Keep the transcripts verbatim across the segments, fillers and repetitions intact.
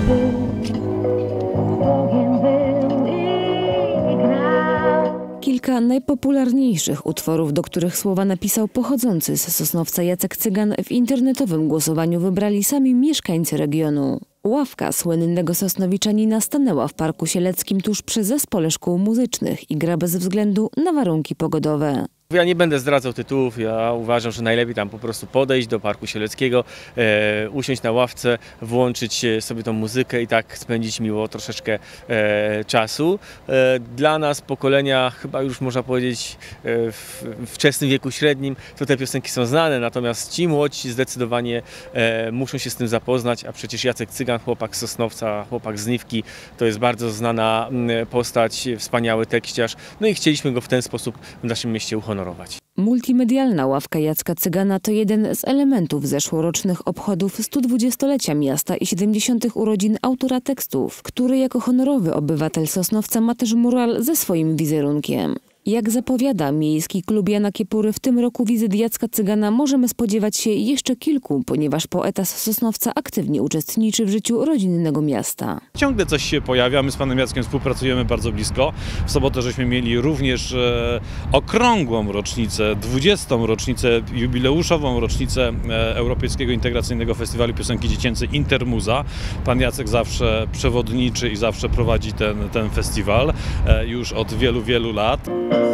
był, Bogiem był i grał. Kilka najpopularniejszych utworów, do których słowa napisał pochodzący z Sosnowca Jacek Cygan, w internetowym głosowaniu wybrali sami mieszkańcy regionu. Ławka słynnego sosnowiczanina stanęła w Parku Sieleckim tuż przy zespole szkół muzycznych i gra bez względu na warunki pogodowe. Ja nie będę zdradzał tytułów, ja uważam, że najlepiej tam po prostu podejść do Parku Sieleckiego, e, usiąść na ławce, włączyć sobie tą muzykę i tak spędzić miło troszeczkę e, czasu. E, dla nas, pokolenia chyba już można powiedzieć e, w wczesnym wieku średnim, to te piosenki są znane, natomiast ci młodzi zdecydowanie e, muszą się z tym zapoznać, a przecież Jacek Cygan, chłopak z Sosnowca, chłopak z Niwki, to jest bardzo znana postać, wspaniały tekściarz, no i chcieliśmy go w ten sposób w naszym mieście uhonorować. Multimedialna ławka Jacka Cygana to jeden z elementów zeszłorocznych obchodów stu dwudziestolecia miasta i siedemdziesiątych urodzin autora tekstów, który jako honorowy obywatel Sosnowca ma też mural ze swoim wizerunkiem. Jak zapowiada Miejski Klub Jana Kiepury, w tym roku wizyt Jacka Cygana możemy spodziewać się jeszcze kilku, ponieważ poeta z Sosnowca aktywnie uczestniczy w życiu rodzinnego miasta. Ciągle coś się pojawia, my z panem Jackiem współpracujemy bardzo blisko. W sobotę żeśmy mieli również e, okrągłą rocznicę, dwudziestą rocznicę, jubileuszową rocznicę e, Europejskiego Integracyjnego Festiwalu Piosenki Dziecięcej Intermuza. Pan Jacek zawsze przewodniczy i zawsze prowadzi ten, ten festiwal e, już od wielu, wielu lat.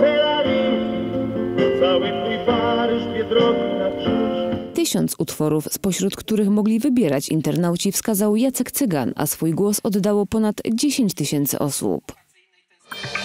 Tysiąc utworów, spośród których mogli wybierać internauci, wskazał Jacek Cygan, a swój głos oddało ponad dziesięć tysięcy osób.